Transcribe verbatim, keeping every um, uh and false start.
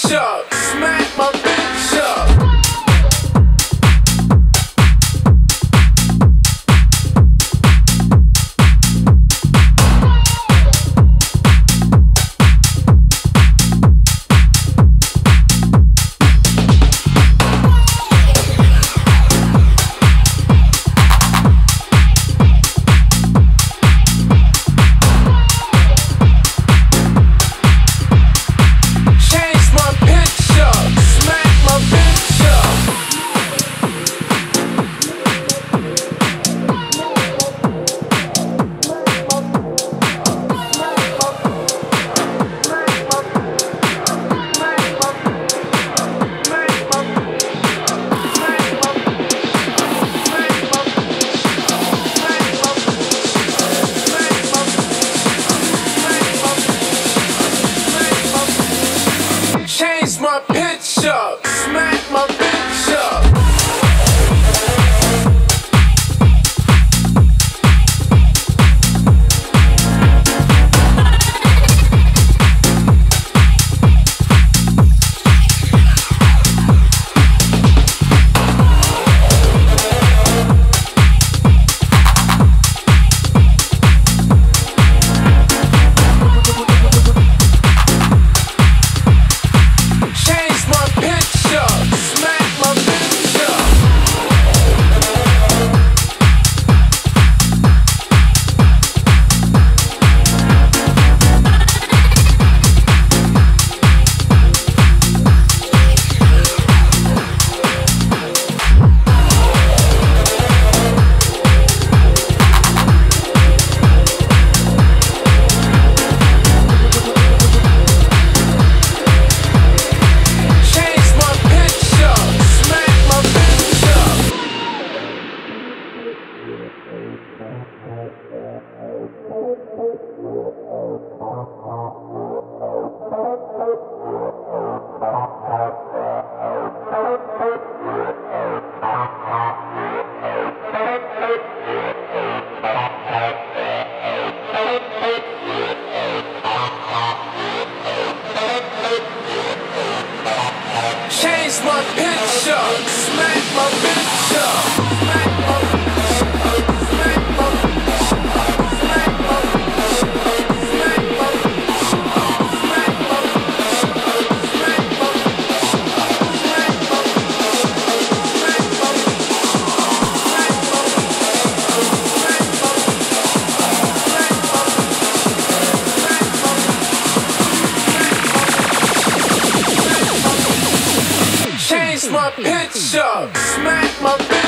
bitch up, smack my bitch up. Change my pitch up, smack my bitch up. Change my pitch up, smack my bitch up, smack my bitch up, smack my bitch up, smack my bitch up, smack my bitch up, smack my bitch up, smack my bitch up, smack my Change my pitch up, smack my bitch up.